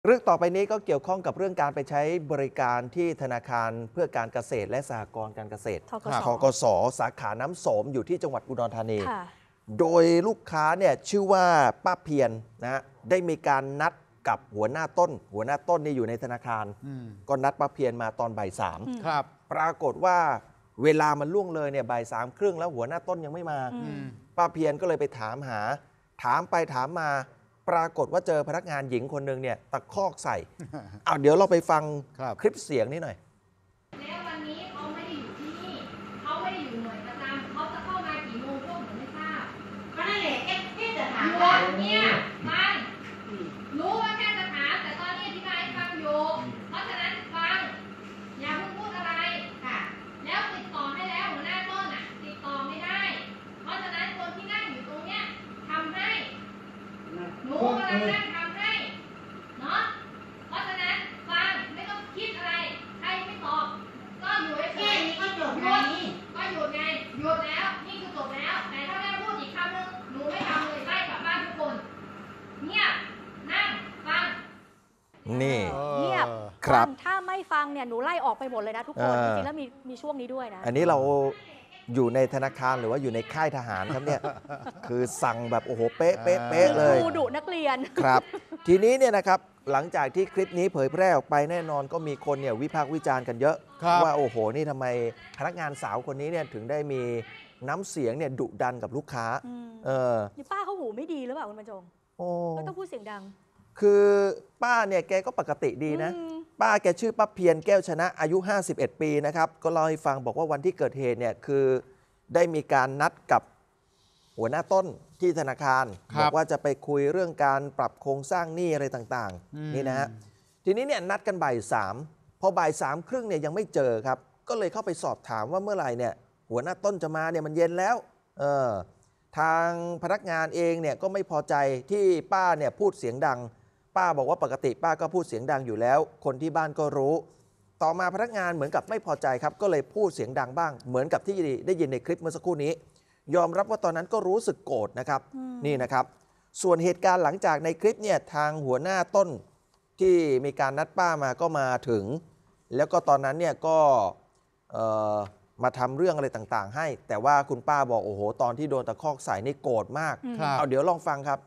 เรื่องต่อไปนี้ก็เกี่ยวข้องกับเรื่องการไปใช้บริการที่ธนาคารเพื่อการเกษตรและสหกรณ์การเกษตรธกส.สาขาน้ำโสมอยู่ที่จังหวัดอุดรธานีโดยลูกค้าเนี่ยชื่อว่าป้าเพียรนะได้มีการนัดกับหัวหน้าต้นนี่อยู่ในธนาคารก็นัดป้าเพียรมาตอนบ่ายสามปรากฏว่าเวลามันล่วงเลยเนี่ยบ่ายสามครึ่งแล้วหัวหน้าต้นยังไม่มาป้าเพียรก็เลยไปถามไปถามมาปรากฏว่าเจอพนักงานหญิงคนหนึ่งเนี่ยตะคอกใส่ เอาเดี๋ยวเราไปฟังคลิปเสียงนี้หน่อยแล้ววันนี้เขาไม่ได้อยู่ที่นี่เขาไม่ได้อยู่หน่วยประจำเขาจะเข้ามากี่โมงพวกผมไม่ทราบก็นั่นแหละแค่จะถามว่าเนี่ยฟังรู้ว่าแค่จะถามแต่ตอนนี้อธิบายให้ฟังอยู่เพราะฉะนั้นฟังอย่าเพิ่งพูดอะไรค่ะแล้วติดต่อให้แล้วหัวหน้าต้นอ่ะติดต่อไม่ได้เพราะฉะนั้นคนที่นั่งอยู่ตรงเนี้ยทำให้หนูกำลังนั่งทำให้เนาะเพราะฉะนั้นฟังไม่ต้องคิดอะไรใครไม่ตอบก็อยู่แค่นี้ก็จบไงก็หยุดไงหยุดแล้วนี่คือจบแล้วแต่ถ้าแม่พูดอีกคำนึงหนูไม่ทำเลยไล่กลับบ้านทุกคนเงียบนั่งฟังนี่เงียบครับถ้าไม่ฟังเนี่ยหนูไล่ออกไปหมดเลยนะทุกคนจริงๆแล้วมีช่วงนี้ด้วยนะอันนี้เราอยู่ในธนาคารหรือว่าอยู่ในค่ายทหารครับเนี่ยคือสั่งแบบโอ้โหเป๊ะเลยครูดุนักเรียนครับทีนี้เนี่ยนะครับหลังจากที่คลิปนี้เผยแพร่ออกไปแน่นอนก็มีคนเนี่ยวิพากษ์วิจารณ์กันเยอะว่าโอ้โหนี่ทำไมพนักงานสาวคนนี้เนี่ยถึงได้มีน้ำเสียงเนี่ยดุดันกับลูกค้านี่ป้าเขาหูไม่ดีหรือเปล่าคุณบรรจงก็ต้องพูดเสียงดังคือป้าเนี่ยแกก็ปกติดีนะป้าแกชื่อป้าเพียรแก้วชนะอายุ51 ปีนะครับก็เล่าให้ฟังบอกว่าวันที่เกิดเหตุเนี่ยคือได้มีการนัดกับหัวหน้าต้นที่ธนาคารบอกว่าจะไปคุยเรื่องการปรับโครงสร้างหนี้อะไรต่างๆนี่นะฮะทีนี้เนี่ยนัดกันบ่ายสามพอบ่ายสามครึ่งเนี่ยยังไม่เจอครับก็เลยเข้าไปสอบถามว่าเมื่อไหร่เนี่ยหัวหน้าต้นจะมาเนี่ยมันเย็นแล้วทางพนักงานเองเนี่ยก็ไม่พอใจที่ป้าเนี่ยพูดเสียงดังป้าบอกว่าปกติป้าก็พูดเสียงดังอยู่แล้วคนที่บ้านก็รู้ต่อมาพนักงานเหมือนกับไม่พอใจครับก็เลยพูดเสียงดังบ้างเหมือนกับที่ได้ยินในคลิปเมื่อสักครู่นี้ยอมรับว่าตอนนั้นก็รู้สึกโกรธนะครับนี่นะครับส่วนเหตุการณ์หลังจากในคลิปเนี่ยทางหัวหน้าต้นที่มีการนัดป้ามาก็มาถึงแล้วก็ตอนนั้นเนี่ยก็มาทำเรื่องอะไรต่างๆให้แต่ว่าคุณป้าบอกโอ้โหตอนที่โดนตะคอกใส่นี่โกรธมากเอาเดี๋ยวลองฟังครับ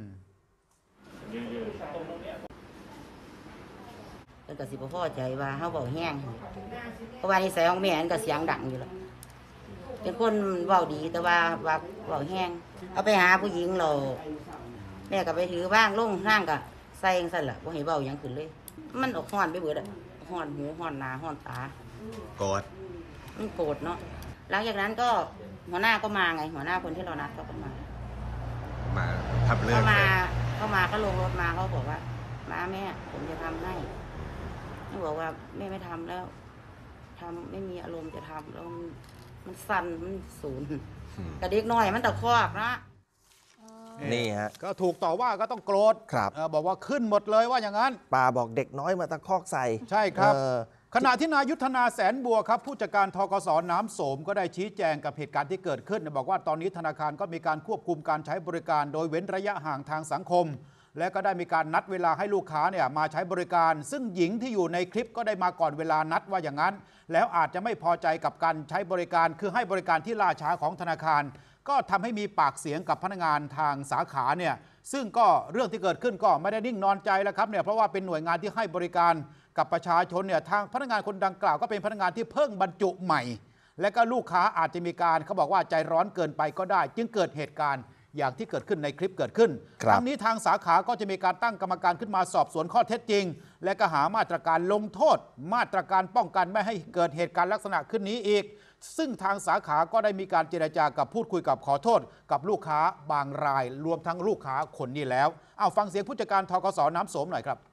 มันก็สิบ่พอใจว่าเฮาเว้าแห้งเพราะว่านิสัยของแม่มันก็เสียงดังอยู่แล้วเป็นคนเว้าดีแต่ว่าเว้าแห้งเอาไปหาผู้หญิงเราแม่ก็ไปถือบ้างลงห้างก็ใส่จังซั่นล่ะบ่ให้เว้าหยังขึ้นเลยมันออกฮ้อนไปเบิดอ่ะฮ้อนหูฮ้อนหน้าฮ้อนตาโกรธมันโกรธเนาะหลังจากนั้นก็หัวหน้าก็มาไงหัวหน้าคนที่เรานัดเขาก็มาทำเรื่องเขามาก็ลงรถมาเขาบอกว่ามาแม่ผมจะทำให้เขาบอกว่าแม่ไม่ทำแล้วทำไม่มีอารมณ์จะทำแล้วมันสั่นมันสูญกระเด็กน้อยมันตะคอกนะนี่ฮะก็ถูกต่อว่าก็ต้องโกรธครับบอกว่าขึ้นหมดเลยว่าอย่างนั้นป้าบอกเด็กน้อยมาตะคอกใส่ใช่ครับขณะที่นายยุทธนาแสนบัวครับผู้จัดการธกส.น้ำโสมก็ได้ชี้แจงกับเหตุการณ์ที่เกิดขึ้นบอกว่าตอนนี้ธนาคารก็มีการควบคุมการใช้บริการโดยเว้นระยะห่างทางสังคมและก็ได้มีการนัดเวลาให้ลูกค้าเนี่ยมาใช้บริการซึ่งหญิงที่อยู่ในคลิปก็ได้มาก่อนเวลานัดว่าอย่างนั้นแล้วอาจจะไม่พอใจกับการใช้บริการคือให้บริการที่ล่าช้าของธนาคารก็ทำให้มีปากเสียงกับพนักงานทางสาขาเนี่ยซึ่งก็เรื่องที่เกิดขึ้นก็ไม่ได้นิ่งนอนใจแล้วครับเนี่ยเพราะว่าเป็นหน่วยงานที่ให้บริการกับประชาชนเนี่ยทางพนักงานคนดังกล่าวก็เป็นพนักงานที่เพิ่งบรรจุใหม่และก็ลูกค้าอาจจะมีการเขาบอกว่าใจร้อนเกินไปก็ได้จึงเกิดเหตุการณ์อย่างที่เกิดขึ้นในคลิปเกิดขึ้นครั้งนี้ทางสาขาก็จะมีการตั้งกรรมการขึ้นมาสอบสวนข้อเท็จจริงและก็หามาตรการลงโทษมาตรการป้องกันไม่ให้เกิดเหตุการณ์ลักษณะขึ้นนี้อีกซึ่งทางสาขาก็ได้มีการเจรจากับพูดคุยกับขอโทษกับลูกค้าบางรายรวมทั้งลูกค้าคนนี้แล้วเอาฟังเสียงผู้จัดการธกส.น้ำโสมหน่อยครับ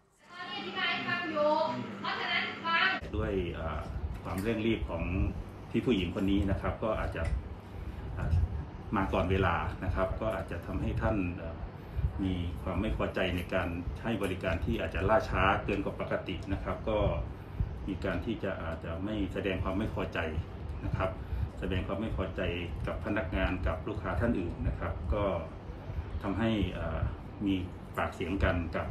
ด้วยความเร่งรีบของที่ผู้หญิงคนนี้นะครับก็อาจจะมาก่อนเวลานะครับก็อาจจะทำให้ท่านมีความไม่พอใจในการให้บริการที่อาจจะล่าช้าเกินกว่าปกตินะครับก็มีการที่จะอาจจะไม่แสดงความไม่พอใจนะครับแสดงความไม่พอใจกับพนักงานกับลูกค้าท่านอื่นนะครับก็ทำให้มีปากเสียงกันกับ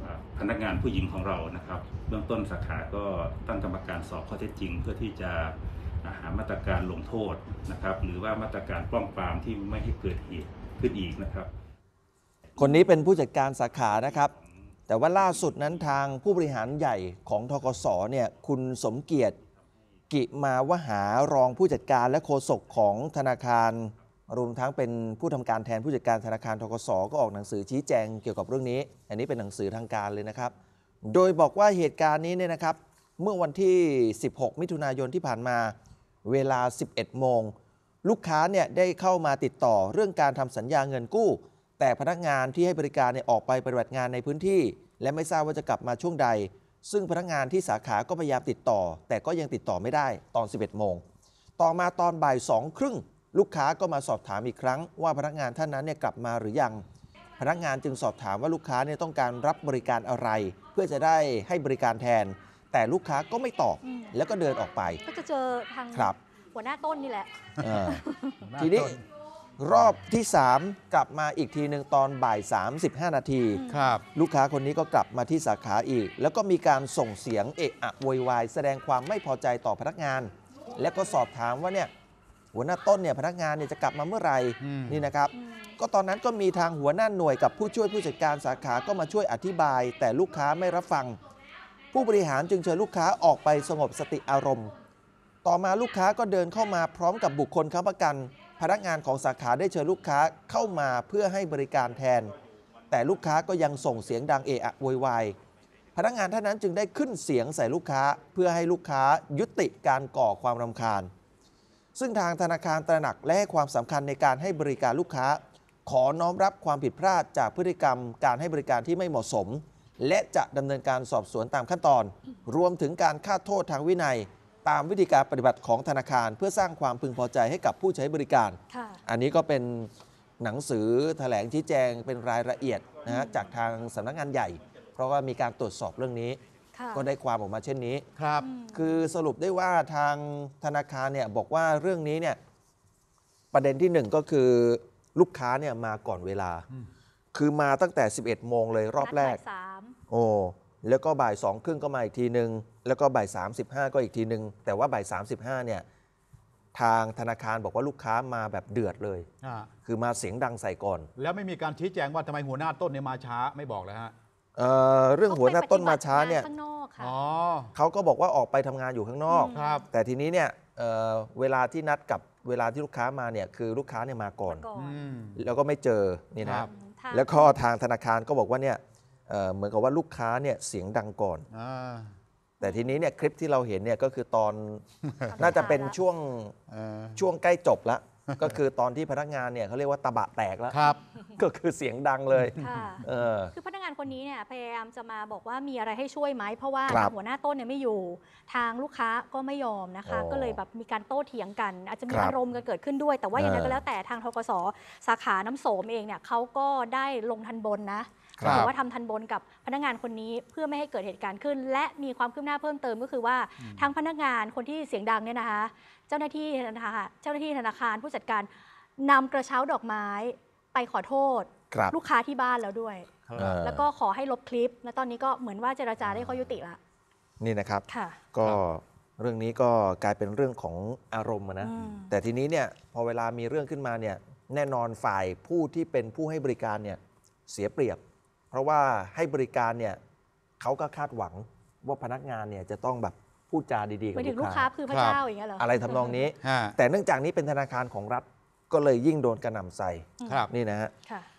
พนักงานผู้หญิงของเรานะครับเบื้องต้นสาขาก็ตั้งกรรมการสอบข้อเท็จจริงเพื่อที่จะหามาตรการลงโทษนะครับหรือว่ามาตรการป้องปรามที่ไม่ให้เกิดเหตุขึ้นอีกนะครับคนนี้เป็นผู้จัดการสาขานะครับแต่ว่าล่าสุดนั้นทางผู้บริหารใหญ่ของธกสเนี่ยคุณสมเกียรติกิมาวหารองผู้จัดการและโฆษกของธนาคารรวมทั้งเป็นผู้ทำการแทนผู้จัดการธนาคารธกสก็ออกหนังสือชี้แจงเกี่ยวกับเรื่องนี้อันนี้เป็นหนังสือทางการเลยนะครับโดยบอกว่าเหตุการณ์นี้เนี่ยนะครับเมื่อวันที่16มิถุนายนที่ผ่านมาเวลา11โมงลูกค้าเนี่ยได้เข้ามาติดต่อเรื่องการทำสัญญาเงินกู้แต่พนักงานที่ให้บริการเนี่ยออกไปปฏิบัติงานในพื้นที่และไม่ทราบว่าจะกลับมาช่วงใดซึ่งพนักงานที่สาขาก็พยายามติดต่อแต่ก็ยังติดต่อไม่ได้ตอน11โมงต่อมาตอนบ่าย2 ครึ่งลูกค้าก็มาสอบถามอีกครั้งว่าพนักงานท่านนั้นเนี่ยกลับมาหรือยังพนักงานจึงสอบถามว่าลูกค้าเนี่ยต้องการรับบริการอะไรเพื่อจะได้ให้บริการแทนแต่ลูกค้าก็ไม่ตอบแล้วก็เดินออกไปก็จะเจอทางครับหัวหน้าต้นนี่แหละทีนี้รอบที่ 3 กลับมาอีกทีหนึ่งตอนบ่าย 35 นาทีครับลูกค้าคนนี้ก็กลับมาที่สาขาอีกแล้วก็มีการส่งเสียงเอะอะโวยวายแสดงความไม่พอใจต่อพนักงานและก็สอบถามว่าเนี่ยหัวหน้าต้นเนี่ยพนักงานเนี่ยจะกลับมาเมื่อไหร่นี่นะครับก็ตอนนั้นก็มีทางหัวหน้าหน่วยกับผู้ช่วยผู้จัดการสาขาก็มาช่วยอธิบายแต่ลูกค้าไม่รับฟังผู้บริหารจึงเชิญลูกค้าออกไปสงบสติอารมณ์ต่อมาลูกค้าก็เดินเข้ามาพร้อมกับบุคคลค้ำประกันพนักงานของสาขาได้เชิญลูกค้าเข้ามาเพื่อให้บริการแทนแต่ลูกค้าก็ยังส่งเสียงดังเอะอะโวยวายพนักงานท่านนั้นจึงได้ขึ้นเสียงใส่ลูกค้าเพื่อให้ลูกค้ายุติการก่อความรำคาญซึ่งทางธนาคารตระหนักและให้ความสำคัญในการให้บริการลูกค้าขอน้อมรับความผิดพลาดจากพฤติกรรมการให้บริการที่ไม่เหมาะสมและจะดำเนินการสอบสวนตามขั้นตอนรวมถึงการฆาตโทษทางวินัยตามวิธีการปฏิบัติของธนาคารเพื่อสร้างความพึงพอใจให้กับผู้ใช้บริการอันนี้ก็เป็นหนังสือแถลงชี้แจงเป็นรายละเอียดนะฮะจากทางสำนักงานใหญ่เพราะว่ามีการตรวจสอบเรื่องนี้ก็ได้ความออกมาเช่นนี้ครับคือสรุปได้ว่าทางธนาคารเนี่ยบอกว่าเรื่องนี้เนี่ยประเด็นที่1ก็คือลูกค้าเนี่ยมาก่อนเวลาคือมาตั้งแต่11โมงเลยรอบแรกโอ้แล้วก็บ่าย2 ครึ่งก็มาอีกทีนึงแล้วก็บ่าย35ก็อีกทีนึงแต่ว่าบ่าย35เนี่ยทางธนาคารบอกว่าลูกค้ามาแบบเดือดเลยคือมาเสียงดังใส่ก่อนแล้วไม่มีการชี้แจงว่าทำไมหัวหน้าต้นเนี่ยมาช้าไม่บอกเลยฮะเรื่องหัวหน้าต้นมาช้าเนี่ยเขาก็บอกว่าออกไปทำงานอยู่ข้างนอกแต่ทีนี้เนี่ยเวลาที่นัดกับเวลาที่ลูกค้ามาเนี่ยคือลูกค้าเนี่ยมาก่อนแล้วก็ไม่เจอนี่นะแล้วก็ทางธนาคารก็บอกว่าเนี่ยเหมือนกับว่าลูกค้าเนี่ยเสียงดังก่อนแต่ทีนี้เนี่ยคลิปที่เราเห็นเนี่ยก็คือตอนน่าจะเป็นช่วงใกล้จบแล้วก็คือตอนที่พนักงานเนี่ยเขาเรียกว่าตะบะแตกแล้วก็คือเสียงดังเลยคือพนักงานคนนี้เนี่ยพยายามจะมาบอกว่ามีอะไรให้ช่วยไหมเพราะว่าหัวหน้าต้นเนี่ยไม่อยู่ทางลูกค้าก็ไม่ยอมนะคะก็เลยแบบมีการโต้เถียงกันอาจจะมีอารมณ์กันเกิดขึ้นด้วยแต่ว่าอย่างไรก็แล้วแต่ทางธกส.สาขาน้ำโสมเองเนี่ยเขาก็ได้ลงทันบนนะหรือว่าทำทันบนกับพนักงานคนนี้เพื่อไม่ให้เกิดเหตุการณ์ขึ้นและมีความคืบหน้าเพิ่มเติมก็คือว่าทางพนักงานคนที่เสียงดังเนี่ยนะคะเจ้าหน้าที่ธนาคารผู้จัดการนำกระเช้าดอกไม้ไปขอโทษลูกค้าที่บ้านแล้วด้วยแล้วก็ขอให้ลบคลิปและตอนนี้ก็เหมือนว่าเจรจาได้ข้อยุติละนี่นะครับก็เรื่องนี้ก็กลายเป็นเรื่องของอารมณ์นะแต่ทีนี้เนี่ยพอเวลามีเรื่องขึ้นมาเนี่ยแน่นอนฝ่ายผู้ที่เป็นผู้ให้บริการเนี่ยเสียเปรียบเพราะว่าให้บริการเนี่ยเขาก็คาดหวังว่าพนักงานเนี่ยจะต้องแบบพูดจาดีๆกับลูกค้าคือพระเจ้าอย่างเงี้ยเหรออะไรทำนองนี้แต่เนื่องจากนี้เป็นธนาคารของรัฐก็เลยยิ่งโดนกระหน่ำใส่นี่นะฮะ